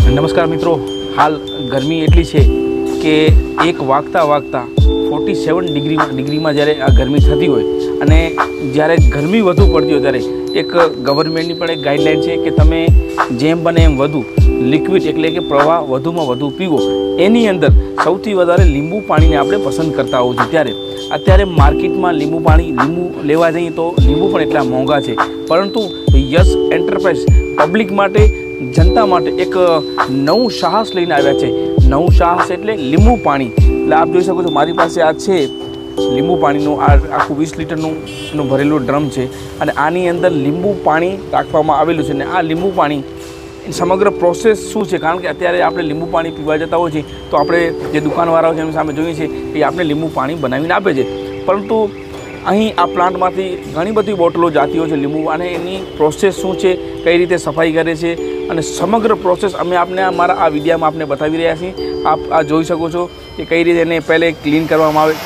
નમસ્કાર મિત્રો, હાલ ગરમી એટલી છે કે એક વાગતા 47 ડિગ્રીમાં જ્યારે આ ગરમી થતી હોય અને જ્યારે ગરમી વધુ પડતી હોય ત્યારે એક ગવર્મેન્ટની પણ એક ગાઈડલાઇન છે કે તમે જેમ બને એમ વધુ લિક્વિડ એટલે કે પ્રવાહ વધુમાં વધુ પીવો। એની અંદર સૌથી વધારે લીંબુ પાણીને આપણે પસંદ કરતા હોઈએ છીએ। ત્યારે અત્યારે માર્કેટમાં લીંબુ લેવા જઈએ તો લીંબુ પણ એટલા મોંઘા છે, પરંતુ યસ એન્ટરપ્રાઇઝ પબ્લિક માટે, જનતા માટે એક નવું સાહસ લઈને આવ્યા છે। નવું સાહસ એટલે લીંબુ પાણી। એટલે આપ જોઈ શકો છો મારી પાસે આ છે લીંબુ પાણીનું આ આખું 20 લીટરનું ભરેલું ડ્રમ છે અને આની અંદર લીંબુ પાણી રાખવામાં આવેલું છે। અને આ લીંબુ પાણી સમગ્ર પ્રોસેસ શું છે, કારણ કે અત્યારે આપણે લીંબુ પાણી પીવા જતા હોઈએ છીએ તો આપણે જે દુકાનવાળાઓ છે એમની સામે જોઈએ છીએ કે આપણે લીંબુ પાણી બનાવીને આપે છે, પરંતુ અહીં આ પ્લાન્ટમાંથી ઘણી બધી બોટલો જાતી હોય છે લીંબુ, અને એની પ્રોસેસ શું છે, કઈ રીતે સફાઈ કરે છે અને સમગ્ર પ્રોસેસ અમે આપને અમારા આ વિડીયોમાં આપને બતાવી રહ્યા છીએ। આપ આ જોઈ શકો છો કે કઈ રીતે એને પહેલે ક્લીન કરવામાં આવે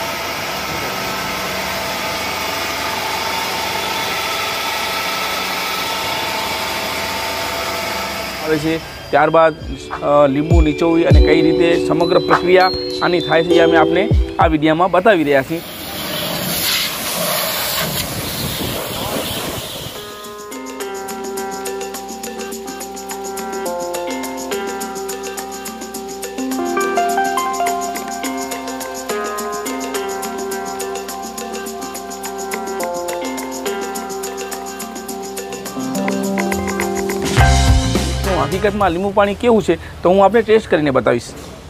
છે, ત્યારબાદ લીંબુ નીચોવી અને કઈ રીતે સમગ્ર પ્રક્રિયા આની થાય છે એ અમે આપને આ વિડીયોમાં બતાવી રહ્યા છીએ। હકીકતમાં લીંબુ પાણી કેવું છે તો હું આપણે ટેસ્ટ કરીને બતાવીશ।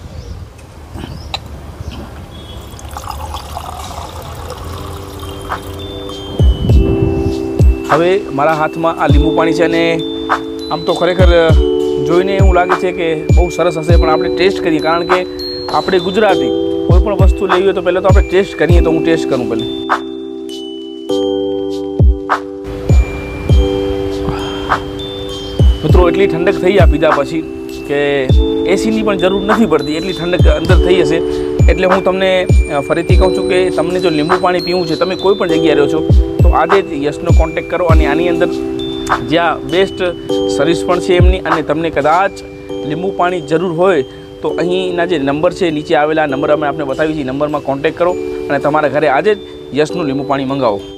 હવે મારા હાથમાં આ લીંબુ પાણી છે અને આમ તો ખરેખર જોઈને એવું લાગે છે કે બહુ સરસ હશે, પણ આપણે ટેસ્ટ કરીએ, કારણ કે આપણે ગુજરાતી કોઈ પણ વસ્તુ લેવી હોય તો પહેલાં તો આપણે ટેસ્ટ કરીએ। તો હું ટેસ્ટ કરું પહેલાં। મિત્રો એટલી ઠંડક થઈ આ પીધા પછી કે એસીની પણ જરૂર નથી પડતી, એટલી ઠંડક અંદર થઈ હશે। એટલે હું તમને ફરીથી કહું છું કે તમને જો લીંબુ પાણી પીવું છે, તમે કોઈ પણ જગ્યાએ રહ્યો છો તો આજે જ યશનો કોન્ટેક્ટ કરો, અને આની અંદર જ્યાં બેસ્ટ સર્વિસ પણ છે એમની, અને તમને કદાચ લીંબુ પાણી જરૂર હોય તો અહીંના જે નંબર છે નીચે આવેલા નંબર અમે આપણે બતાવી છીએ, નંબરમાં કોન્ટેક્ટ કરો અને તમારા ઘરે આજે જ યશનું લીંબુ પાણી મંગાવો।